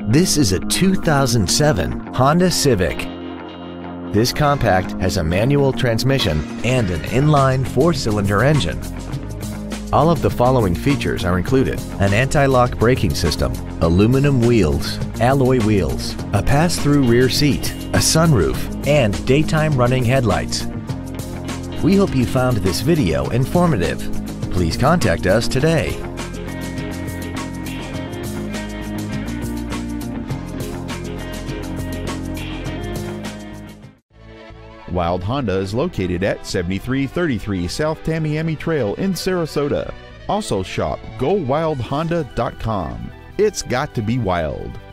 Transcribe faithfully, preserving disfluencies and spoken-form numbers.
This is a two thousand seven Honda Civic. This compact has a manual transmission and an inline four-cylinder engine. All of the following features are included: an anti-lock braking system, aluminum wheels, alloy wheels, a pass-through rear seat, a sunroof, and daytime running headlights. We hope you found this video informative. Please contact us today. Wild Honda is located at seventy-three thirty-three South Tamiami Trail in Sarasota. Also shop go wild honda dot com. It's got to be wild.